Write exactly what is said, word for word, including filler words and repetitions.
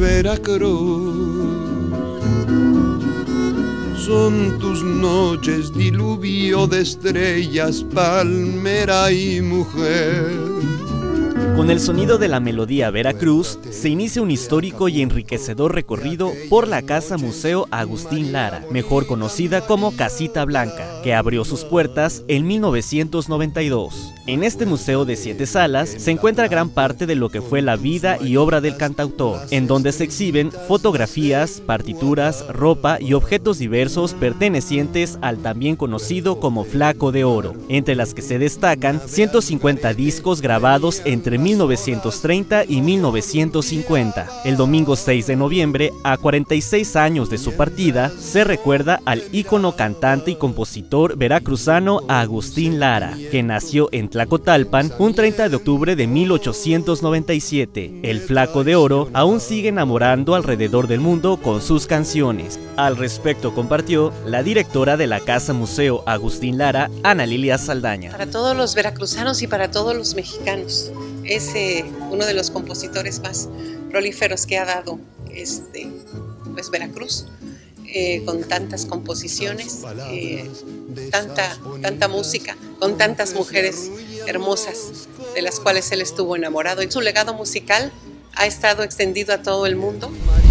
Veracruz. Son tus noches diluvio de estrellas, palmera y mujer. Con el sonido de la melodía Veracruz, se inicia un histórico y enriquecedor recorrido por la Casa Museo Agustín Lara, mejor conocida como Casita Blanca, que abrió sus puertas en mil novecientos noventa y dos. En este museo de siete salas se encuentra gran parte de lo que fue la vida y obra del cantautor, en donde se exhiben fotografías, partituras, ropa y objetos diversos pertenecientes al también conocido como Flaco de Oro, entre las que se destacan ciento cincuenta discos grabados entre mil novecientos treinta y mil novecientos cincuenta. El domingo seis de noviembre, a cuarenta y seis años de su partida, se recuerda al ícono cantante y compositor veracruzano Agustín Lara, que nació en Tlacotalpan un treinta de octubre de mil ochocientos noventa y siete. El Flaco de Oro aún sigue enamorando alrededor del mundo con sus canciones. Al respecto compartió la directora de la Casa Museo Agustín Lara, Ana Lilia Saldaña. Para todos los veracruzanos y para todos los mexicanos, es eh, uno de los compositores más prolíferos que ha dado este, pues Veracruz, eh, con tantas composiciones, eh, tanta, tanta música, con tantas mujeres hermosas de las cuales él estuvo enamorado. Y su legado musical ha estado extendido a todo el mundo.